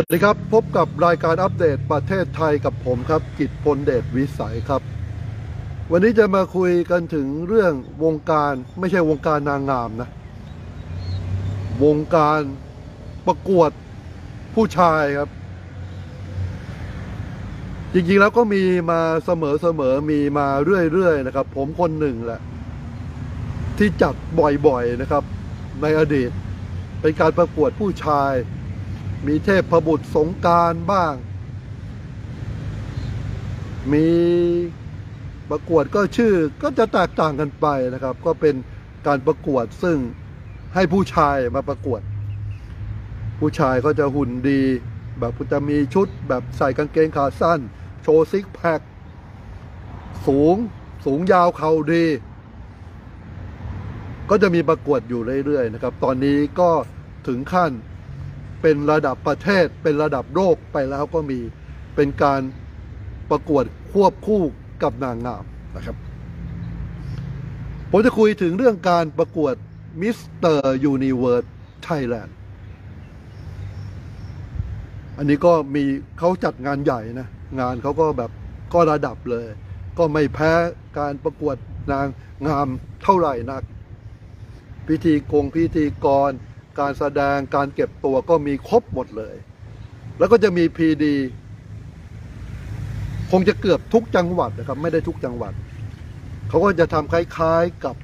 วัสดีครับพบกับรายการอัปเดตประเทศไทยกับผมครับกิตพลเดชวิสัยครับวันนี้จะมาคุยกันถึงเรื่องวงการไม่ใช่วงการนางงามนะวงการประกวดผู้ชายครับจริงๆแล้วก็มีมาเสมอมีมาเรื่อยๆนะครับผมคนหนึ่งแหละที่จัดบ่อยๆนะครับในอดีตเป็นการประกวดผู้ชายมีเทพบุตรสงกรานต์บ้างมีประกวดก็ชื่อก็จะแตกต่างกันไปนะครับก็เป็นการประกวดซึ่งให้ผู้ชายมาประกวดผู้ชายก็จะหุ่นดีแบบจะมีชุดแบบใส่กางเกงขาสั้นโชว์ซิกแพคสูงยาวเข่าดีก็จะมีประกวดอยู่เรื่อยๆนะครับตอนนี้ก็ถึงขั้นเป็นระดับประเทศเป็นระดับโลกไปแล้วก็มีเป็นการประกวดควบคู่กับนางงามนะครับผมจะคุยถึงเรื่องการประกวดมิสเตอร์ยูนิเวิร์สไทยแลนด์อันนี้ก็มีเขาจัดงานใหญ่นะงานเขาก็แบบก็ระดับเลยก็ไม่แพ้การประกวดนางงามเท่าไหร่นักพิธีกรการแสดงการเก็บตัวก็มีครบหมดเลยแล้วก็จะมีพีดีคงจะเกือบทุกจังหวัดนะครับไม่ได้ทุกจังหวัดเขาก็จะทำคล้ายๆกับ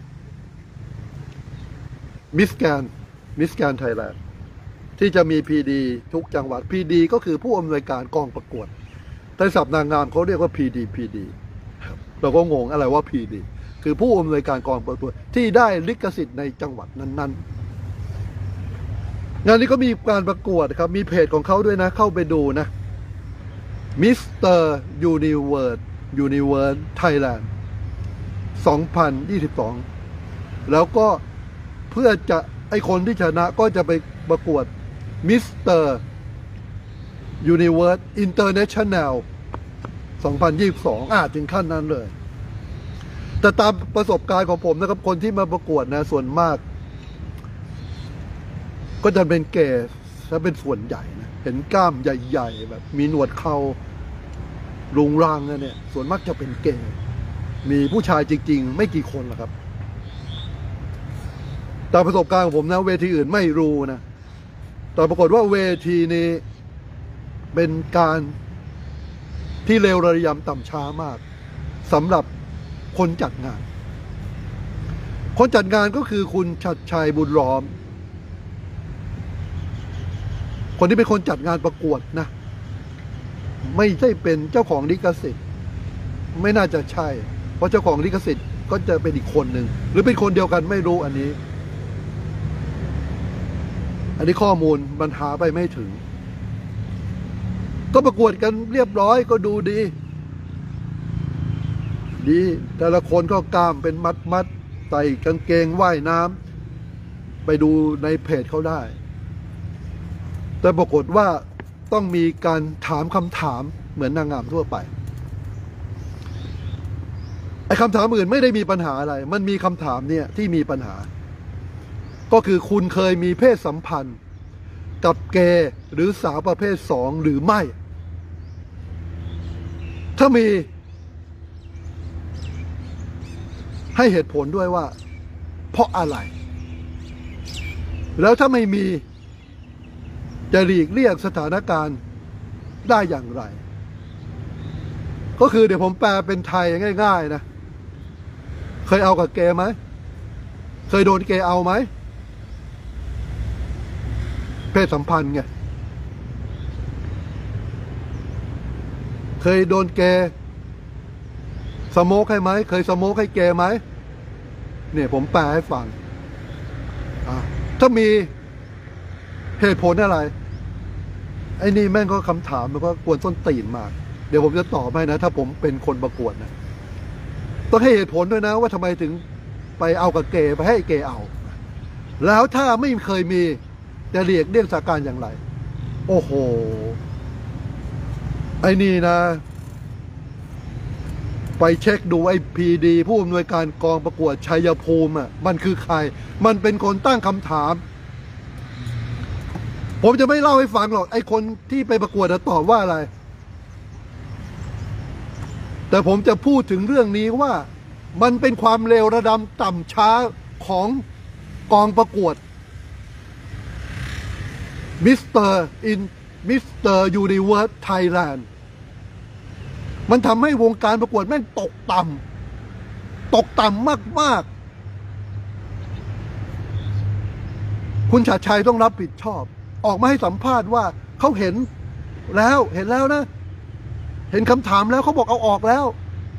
มิสแกนไทยแลนด์ที่จะมีพีดีทุกจังหวัดพีดีก็คือผู้อำนวยการกองประกวดในศัพท์นางงามเขาเรียกว่าพีดีเราก็งงอะไรว่าพีดีคือผู้อำนวยการกองประกวดที่ได้ลิขสิทธิ์ในจังหวัดนั้นๆงานนี้ก็มีการประกวดครับมีเพจของเขาด้วยนะเข้าไปดูนะมิสเตอร์ยูนิเวิร์สไทยแลนด์2022แล้วก็เพื่อจะไอคนที่ชนะก็จะไปประกวดมิสเตอร์ยูนิเวิร์สอินเตอร์เนชั่นแนล2022ถึงขั้นนั้นเลยแต่ตามประสบการณ์ของผมนะครับคนที่มาประกวดนะส่วนมากก็จะเป็นเกย์ถ้าเป็นส่วนใหญ่นะเห็นกล้ามใหญ่ๆแบบมีหนวดเขารุงรังเนี่ยส่วนมากจะเป็นเกย์มีผู้ชายจริงๆไม่กี่คนหรอกครับตามประสบการณ์ของผมนะเวทีอื่นไม่รู้นะแต่ปรากฏว่าเวทีนี้เป็นการที่เลวระยำต่ำช้ามากสำหรับคนจัดงานก็คือคุณชัดชัยบุญล้อมคนที่เป็นคนจัดงานประกวดนะไม่ใช่เป็นเจ้าของลิขสิทธิ์ไม่น่าจะใช่เพราะเจ้าของลิขสิทธิ์ก็จะเป็นอีกคนหนึ่งหรือเป็นคนเดียวกันไม่รู้อันนี้ข้อมูลมันหาไปไม่ถึงก็ประกวดกันเรียบร้อยก็ดูดีแต่ละคนก็กล้ามเป็นมัดใส่กางเกงว่ายน้ำไปดูในเพจเขาได้แต่ปรากฏว่าต้องมีการถามคำถามเหมือนนางงามทั่วไปไอ้คำถามอื่นไม่ได้มีปัญหาอะไรมันมีคำถามเนี่ยที่มีปัญหาก็คือคุณเคยมีเพศสัมพันธ์กับเกย์หรือสาวประเภท2หรือไม่ถ้ามีให้เหตุผลด้วยว่าเพราะอะไรแล้วถ้าไม่มีจะหลีกเลี่ยงสถานการณ์ได้อย่างไรก็คือเดี๋ยวผมแปลเป็นไทยง่ายๆนะเคยเอากับเกย์ไหมเคยโดนเกย์เอาไหมเพศสัมพันธ์ไงเคยโดนเกย์สโมกให้ไหมเคยสโมกให้เกย์ไหมเนี่ยผมแปลให้ฟังถ้ามีเหตุผลอะไรไอ้นี่แม่งก็คำถามมันก็กวนส้นตีนมากเดี๋ยวผมจะตอบให้นะถ้าผมเป็นคนประกวดนะต้องให้เหตุผลด้วยนะว่าทำไมถึงไปเอากับเกย์ไปให้เกย์เอาแล้วถ้าไม่เคยมีจะเลี่ยงสถานการณ์อย่างไรโอ้โหไอ้นี่นะไปเช็คดูไอ้พีดีผู้อำนวยการกองประกวดชัยภูมิมันคือใครมันเป็นคนตั้งคำถามผมจะไม่เล่าให้ฟังหรอกไอ้คนที่ไปประกวดจะตอบว่าอะไรแต่ผมจะพูดถึงเรื่องนี้ว่ามันเป็นความเลวระดับต่ำช้าของกองประกวดมิสเตอร์ยูนิเวิร์สไทยแลนด์มันทำให้วงการประกวดแม่งตกต่ำมากๆคุณชาติชัยต้องรับผิดชอบออกมาให้สัมภาษณ์ว่าเขาเห็นแล้วนะเห็นคำถามแล้วเขาบอกเอาออกแล้ว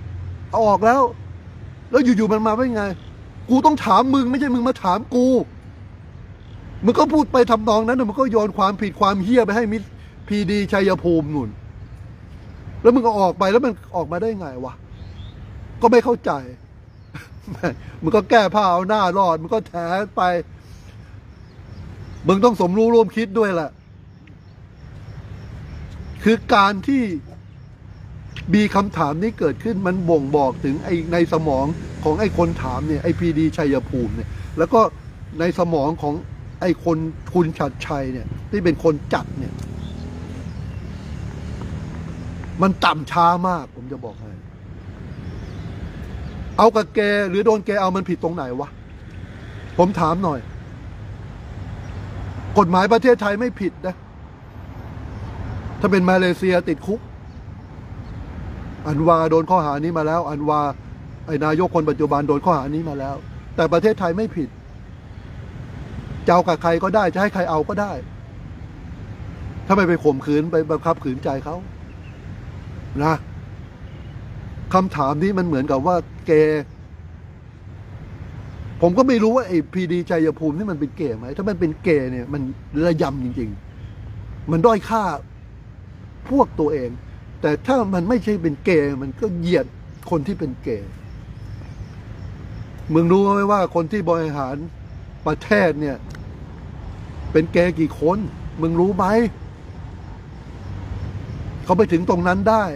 แล้วอยู่ๆมันมาได้ไงกูต้องถามมึงไม่ใช่มึงมาถามกูมึงก็พูดไปทำนองนั้นมึงก็โยนความผิดความเหี้ยไปให้มิสพีดีชัยภูมินุ่นแล้วมึงก็ออกไปแล้วมันออกมาได้ไงวะก็ไม่เข้าใจมึงก็แก้ผ้าเอาหน้ารอดมึงก็แถไปมึงต้องสมรู้ร่วมคิดด้วยแหละคือการที่มีคำถามนี้เกิดขึ้นมันบ่งบอกถึงไอ้ในสมองของไอ้คนถามเนี่ยไอ้พีดีชัยภูมิเนี่ยแล้วก็ในสมองของไอ้คนคุณชัดชัยเนี่ยที่เป็นคนจัดเนี่ยมันต่ำช้ามากผมจะบอกให้เอากับแกหรือโดนแกเอามันผิดตรงไหนวะผมถามหน่อยกฎหมายประเทศไทยไม่ผิดนะถ้าเป็นมาเลเซียติดคุกอันวาโดนข้อหานี้มาแล้วอันวาไอ้นายกคนปัจจุบันโดนข้อหานี้มาแล้วแต่ประเทศไทยไม่ผิดจะเอากับใครก็ได้จะให้ใครเอาก็ได้ถ้าไม่ไปข่มขืนไปบังคับขืนใจเขานะคำถามนี้มันเหมือนกับว่าเกย์ผมก็ไม่รู้ว่าไอ้พีดีชัยภูมินี่มันเป็นเกย์ไหมถ้ามันเป็นเกย์เนี่ยมันระยำจริงๆมันด้อยค่าพวกตัวเองแต่ถ้ามันไม่ใช่เป็นเกย์มันก็เหยียดคนที่เป็นเกย์มึงรู้ไหมว่าคนที่บริหารประเทศเนี่ยเป็นเกย์กี่คนมึงรู้ไหมเขาไปถึงตรงนั้นได้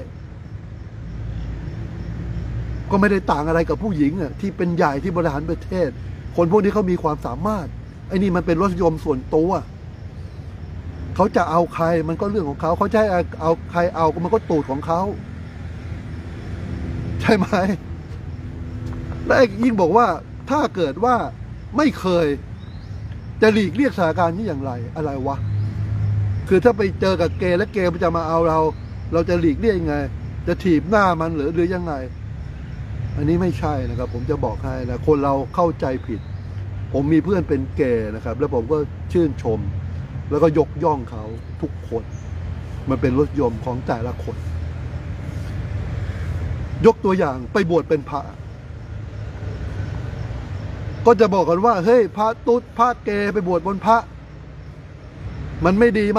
ก็ไม่ได้ต่างอะไรกับผู้หญิงอ่ะที่เป็นใหญ่ที่บริหารประเทศคนพวกนี้เขามีความสามารถไอ้นี่มันเป็นรสนิยมส่วนตัวเขาจะเอาใครมันก็เรื่องของเขาเขาจะให้เอาใครเอามันก็ตูดของเขาใช่ไหมและยิ่งบอกว่าถ้าเกิดว่าไม่เคยจะหลีกเลี่ยงสถานการณ์นี้อย่างไรอะไรวะคือถ้าไปเจอกับเกย์และเกย์มันจะมาเอาเราจะหลีกเลี่ยงยังไงจะถีบหน้ามันหรือยังไงอันนี้ไม่ใช่นะครับผมจะบอกให้นะคนเราเข้าใจผิดผมมีเพื่อนเป็นเกย์นะครับแล้วผมก็ชื่นชมแล้วก็ยกย่องเขาทุกคนมันเป็นรสนิยมของแต่ละคนยกตัวอย่างไปบวชเป็นพระก็จะบอกกันว่าเฮ้ยพระตุ๊ดพระเกย์ไปบวชบนพระมันไม่ดีไหม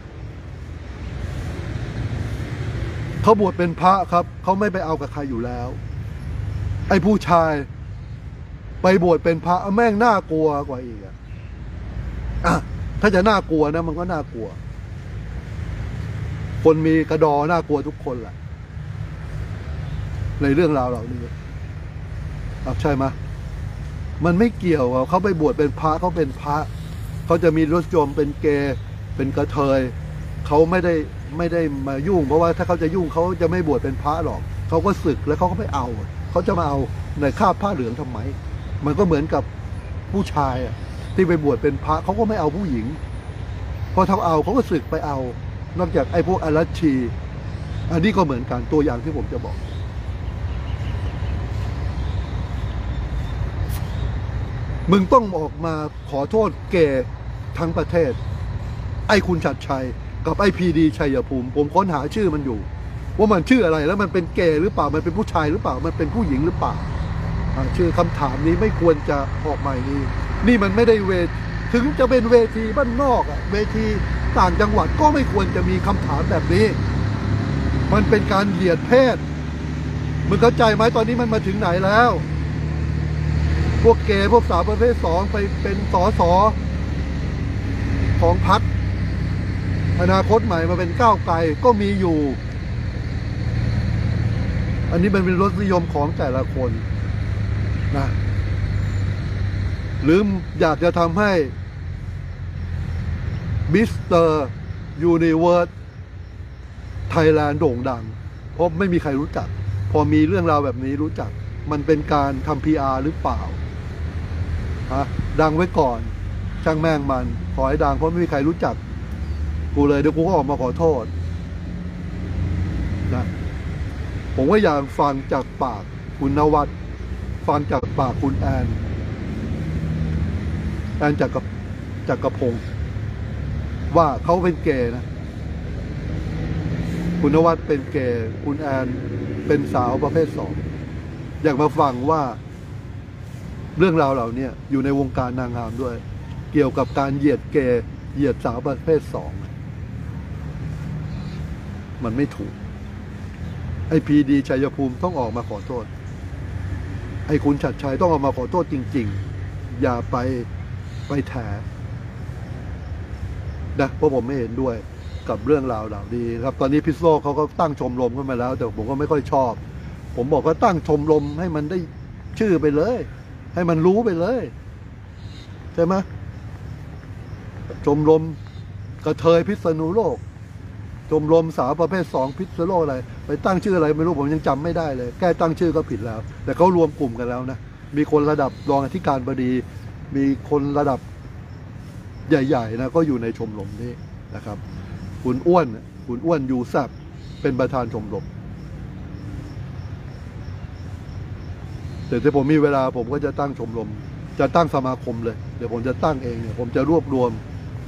เขาบวชเป็นพระครับเขาไม่ไปเอากับใครอยู่แล้วไอ้ผู้ชายไปบวชเป็นพระแม่งน่ากลัวกว่าอีกอ่ะถ้าจะน่ากลัวนะมันก็น่ากลัวคนมีกระดอน่ากลัวทุกคนแหละในเรื่องราวเหล่านี้ใช่ไหมมันไม่เกี่ยวเขาไปบวชเป็นพระเขาเป็นพระเขาจะมีรสนิยมเป็นเกย์เป็นกระเทยเขาไม่ได้มายุ่งเพราะว่าถ้าเขาจะยุ่งเขาจะไม่บวชเป็นพระหรอกเขาก็สึกแล้วเขาก็ไม่เอาเขาจะมาเอาในคาบผ้าเหลืองทำไมมันก็เหมือนกับผู้ชายที่ไปบวชเป็นพระเขาก็ไม่เอาผู้หญิงพอทำเอาเขาก็สึกไปเอานอกจากไอ้พวกอรัชชีอันนี้ก็เหมือนกันตัวอย่างที่ผมจะบอกมึงต้องออกมาขอโทษเกย์ทั้งประเทศไอ้คุณชัดชัยกับไอ้พีดีชัยภูมิผมค้นหาชื่อมันอยู่ว่ามันชื่ออะไรแล้วมันเป็นเกย์หรือเปล่ามันเป็นผู้ชายหรือเปล่ามันเป็นผู้หญิงหรือเปล่าชื่อคำถามนี้ไม่ควรจะออกมานี่มันไม่ได้ถึงจะเป็นเวทีบ้านนอกเวทีต่างจังหวัดก็ไม่ควรจะมีคำถามแบบนี้มันเป็นการเหยียดเพศมึงเข้าใจไหมตอนนี้มันมาถึงไหนแล้วพวกเกย์พวกสาวประเภทสองไปเป็นสสของพรรคอนาคตใหม่มาเป็นก้าวไกลก็มีอยู่อันนี้มันเป็นรสนิยมของแต่ละคนนะหรืออยากจะทำให้มิสเตอร์ยูนิเวิร์สไทยแลนด์โด่งดังเพราะไม่มีใครรู้จักพอมีเรื่องราวแบบนี้รู้จักมันเป็นการทำ PR หรือเปล่าฮะดังไว้ก่อนช่างแม่งมันขอให้ดังเพราะไม่มีใครรู้จักกูเลยเดี๋ยวกูก็ออกมาขอโทษนะผมก็อยากฟังจากปากคุณนวัดฟังจากปากคุณแอนจักรพงศ์ว่าเขาเป็นเกย์นะคุณนวัดเป็นเกย์คุณแอนเป็นสาวประเภท 2อยากมาฟังว่าเรื่องราวเหล่านี้อยู่ในวงการนางงามด้วยเกี่ยวกับการเหยียดเกย์เหยียดสาวประเภท 2มันไม่ถูกไอ้พีดีชัยภูมิต้องออกมาขอโทษไอ้คุณฉัตรชัยต้องออกมาขอโทษจริงๆอย่าไปแถนะเพราะผมไม่เห็นด้วยกับเรื่องราวเหล่านี้ครับตอนนี้พิษโลกเขาก็ตั้งชมรมขึ้นมาแล้วแต่ผมก็ไม่ค่อยชอบผมบอกว่าตั้งชมรมให้มันได้ชื่อไปเลยให้มันรู้ไปเลยใช่ไหมชมรมกระเทยพิษณุโลกชมรมสาวประเภท 2พิษณุโลกอะไรไปตั้งชื่ออะไรไม่รู้ผมยังจำไม่ได้เลยแค่ตั้งชื่อก็ผิดแล้วแต่เขารวมกลุ่มกันแล้วนะมีคนระดับรองอธิการบดีมีคนระดับใหญ่ๆนะก็อยู่ในชมรมนี้นะครับคุณอ้วนยูซับเป็นประธานชมรมแต่ถ้าผมมีเวลาผมก็จะตั้งชมรมจะตั้งสมาคมเลยเดี๋ยวผมจะตั้งเองเนี่ยผมจะรวบรวม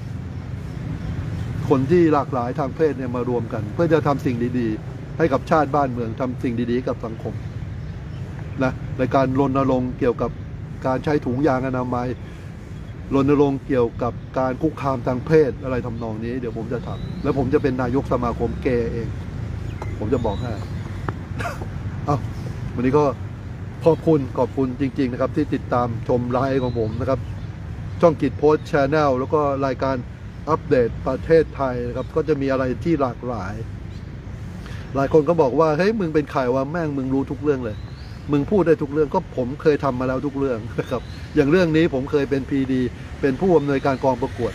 คนที่หลากหลายทางเพศเนี่ยมารวมกันเพื่อจะทำสิ่งดีๆให้กับชาติบ้านเมืองทำสิ่งดีๆกับสังคมนะในการรณรงค์เกี่ยวกับการใช้ถุงยางอนามัยรณรงค์เกี่ยวกับการคุกคามทางเพศอะไรทำนองนี้เดี๋ยวผมจะทำแล้วผมจะเป็นนายกสมาคมเกย์เองผมจะบอกให้เอาวันนี้ก็ขอบคุณจริงๆนะครับที่ติดตามชมไลฟ์ของผมนะครับช่องกิจโพสต์แชนแนลแล้วก็รายการอัปเดตประเทศไทยนะครับก็จะมีอะไรที่หลากหลายหลายคนก็บอกว่าเฮ้ยมึงเป็นใครวะแม่งมึงรู้ทุกเรื่องเลยมึงพูดได้ทุกเรื่องก็ผมเคยทำมาแล้วทุกเรื่องนะครับอย่างเรื่องนี้ผมเคยเป็นพีดีเป็นผู้อำนวยการกองประกวด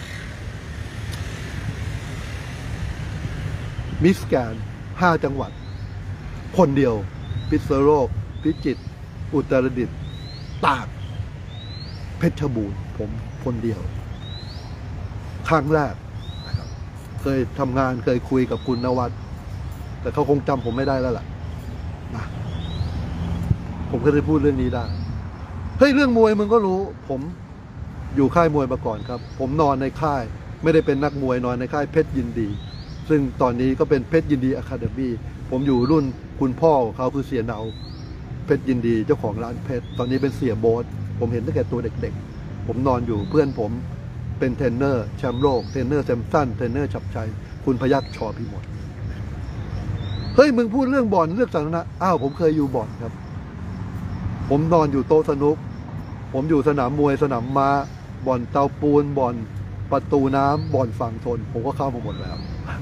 มิสแกน5 จังหวัดคนเดียวพิษณุโลกพิจิตรอุตรดิตถ์ตากเพชรบูรณ์ผมคนเดียวครั้งแรกนะครับเคยทำงานเคยคุยกับคุณนวัดแต่เขาคงจำผมไม่ได้แล้วล่ะนะผมก็ได้พูดเรื่องนี้ได้เฮ้ยเรื่องมวยมึงก็รู้ผมอยู่ค่ายมวยมาก่อนครับผมนอนในค่ายไม่ได้เป็นนักมวยนอนในค่ายเพชรยินดีซึ่งตอนนี้ก็เป็นเพชรยินดีอะคาเดมี่ผมอยู่รุ่นคุณพ่อของเขาคือเสียเนาเพชรยินดีเจ้าของร้านเพชรตอนนี้เป็นเสียโบ๊ทผมเห็นตั้งแต่ตัวเด็กๆผมนอนอยู่เพื่อนผมเป็นเทรนเนอร์แชมป์โลกเทรนเนอร์แซมสันเทรนเนอร์ฉับชัยคุณพยัคฆ์ชอพิมลเฮ้ยมึงพูดเรื่องบ่อนเรื่องสาธารณะอ้าวผมเคยอยู่บ่อนครับผมนอนอยู่โต๊ะสนุกผมอยู่สนามมวยสนามม้าบ่อนเตาปูนบ่อนประตูน้ำบ่อนฝั่งทนผมก็เข้ามาหมดแล้ว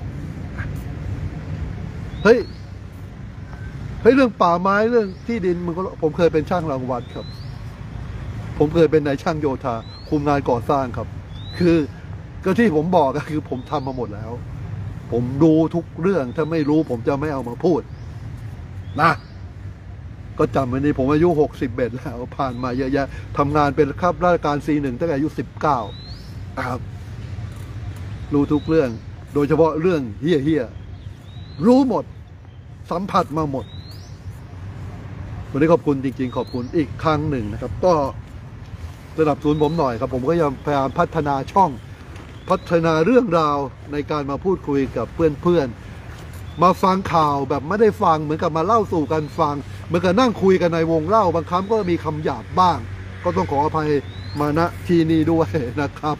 เฮ้ยเรื่องป่าไม้เรื่องที่ดินมึงก็ผมเคยเป็นช่างรางวัลครับผมเคยเป็นนายช่างโยธาคุมงานก่อสร้างครับคือก็ที่ผมบอกก็คือผมทำมาหมดแล้วผมรู้ทุกเรื่องถ้าไม่รู้ผมจะไม่เอามาพูดนะก็จำไว้นี่ผมอายุ61แล้วผ่านมาเยอะแยะทำงานเป็นข้าราชการ C1 ตั้งแต่อายุ19ครับรู้ทุกเรื่องโดยเฉพาะเรื่องเฮี้ยรู้หมดสัมผัสมาหมดวันนี้ขอบคุณจริงๆขอบคุณอีกครั้งหนึ่งนะครับก็สนับสนุนผมหน่อยครับผมก็ยังพยายามพัฒนาช่องพัฒนาเรื่องราวในการมาพูดคุยกับเพื่อนๆมาฟังข่าวแบบไม่ได้ฟังเหมือนกับมาเล่าสู่กันฟังเหมือนกับนั่งคุยกันในวงเล่าบางครั้งก็มีคำหยาบบ้างก็ต้องขออภัยมาณที่นี้ด้วยนะครับ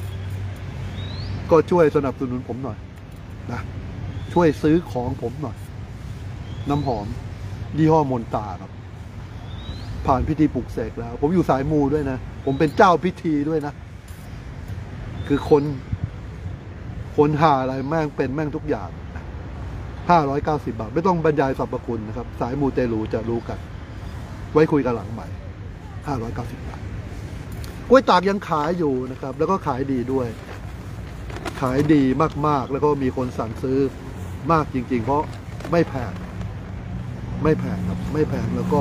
ก็ช่วยสนับสนุนผมหน่อยนะช่วยซื้อของผมหน่อยน้ำหอมยี่ห้อมนตาครับผ่านพิธีปลุกเสกแล้วผมอยู่สายมูด้วยนะผมเป็นเจ้าพิธีด้วยนะคือคนหาอะไรแม่งเป็นแม่งทุกอย่าง590 บาทไม่ต้องบรรยายสรรพคุณนะครับสายมูเตลูจะรู้กันไว้คุยกันหลังใหม่590 บาทกล้วยตากยังขายอยู่นะครับแล้วก็ขายดีด้วยขายดีมากๆแล้วก็มีคนสั่งซื้อมากจริงๆเพราะไม่แพงครับไม่แพงแล้วก็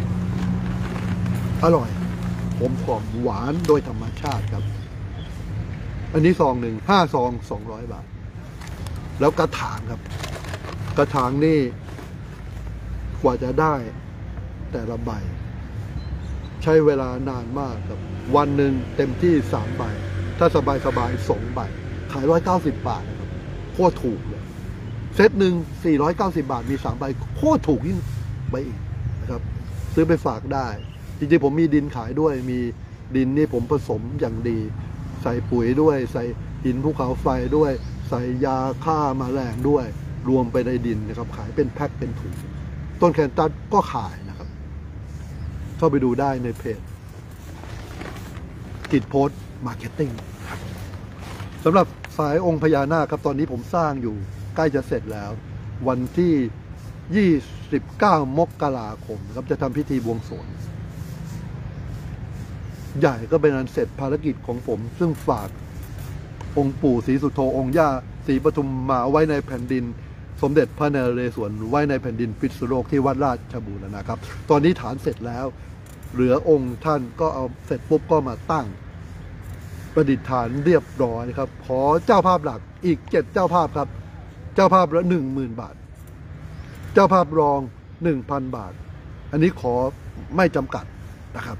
อร่อยหอมหวานโดยธรรมชาติครับอันนี้ซองหนึ่ง5 ซอง200 บาทแล้วกระถางครับกระถางนี่กว่าจะได้แต่ละใบใช้เวลานานมากครับวันหนึ่งเต็มที่3 ใบถ้าสบาย2 ใบขาย190 บาทนะครับโคตรถูกเลยเซตหนึ่ง490 บาทมี3 ใบโคตรถูกยิ่งไปอีกนะครับซื้อไปฝากได้จริงๆผมมีดินขายด้วยมีดินนี่ผมผสมอย่างดีใส่ปุ๋ยด้วยใส่หินภูเขาไฟด้วยใส่ยาฆ่าแมลงด้วยรวมไปในดินนะครับขายเป็นแพ็คเป็นถุงต้นแคนตัสก็ขายนะครับเข้าไปดูได้ในเพจกิจโพสต์มาร์เก็ตติ้งสำหรับสายองค์พญานาคครับตอนนี้ผมสร้างอยู่ใกล้จะเสร็จแล้ววันที่29 มกราคมครับจะทำพิธีบวงสรวงใหญ่ก็เป็นอันเสร็จภารกิจของผมซึ่งฝากองค์ปู่ศรีสุโธองค์ย่าศรีปทุมมาไว้ในแผ่นดินสมเด็จพระนเรศวรไว้ในแผ่นดินพิษณุโลกที่วัดราชบูรณะครับตอนนี้ฐานเสร็จแล้วเหลือองค์ท่านก็เอาเสร็จปุ๊บก็มาตั้งประดิษฐานเรียบร้อยครับขอเจ้าภาพหลักอีก7 เจ้าภาพครับเจ้าภาพละ 10,000 บาทเจ้าภาพรอง 1,000 บาทอันนี้ขอไม่จำกัดนะครับ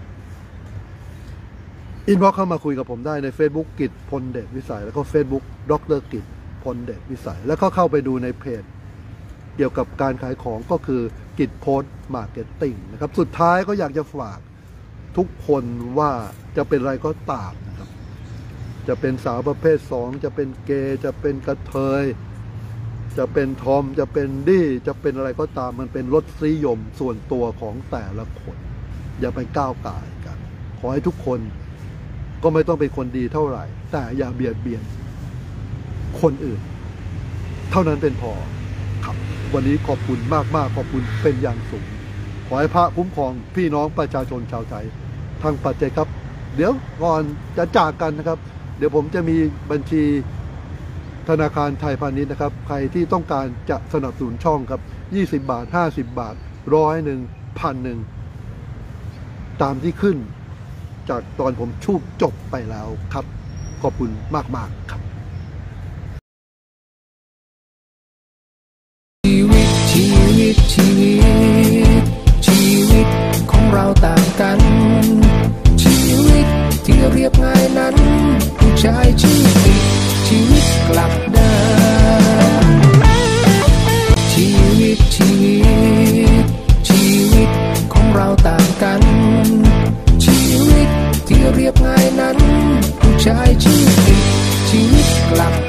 อินบ็อกซ์เข้ามาคุยกับผมได้ใน Facebook กิจพลเดชวิสัยแล้วก็ Facebook ดร.กิจพลเดชวิสัยแล้วก็เข้าไปดูในเพจเกี่ยวกับการขายของก็คือกิจโพสต์มาร์เก็ตติ้งนะครับสุดท้ายก็อยากจะฝากทุกคนว่าจะเป็นอะไรก็ตามนะครับจะเป็นสาวประเภท2จะเป็นเกย์จะเป็นกระเทยจะเป็นทอมจะเป็นดี้จะเป็นอะไรก็ตามมันเป็นรสนิยมส่วนตัวของแต่ละคนอย่าไปก้าวก่ายกันขอให้ทุกคนก็ไม่ต้องเป็นคนดีเท่าไหร่แต่อย่าเบียดเบียนคนอื่นเท่านั้นเป็นพอครับวันนี้ขอบคุณมากๆขอบคุณเป็นอย่างสูงขอให้พระคุ้มครองพี่น้องประชาชนชาวไทยทั้งประเทศครับเดี๋ยวก่อนจะจากกันนะครับเดี๋ยวผมจะมีบัญชีธนาคารไทยพาณิชย์นะครับใครที่ต้องการจะสนับสนุนช่องครับ20 บาท50 บาท100 1,000 ตามที่ขึ้นจากตอนผมชูบจบไปแล้วครับขอบคุณมากๆครับชีวิตของเราต่างกันชีวิตที่เรียบง่ายนั้นผู้ชายชื่อติดชีวิตกลับด้านชีวิตของเราต่างกันชีวิตที่เรียบง่ายนั้นผู้ชายชื่อติดชีวิตกลับ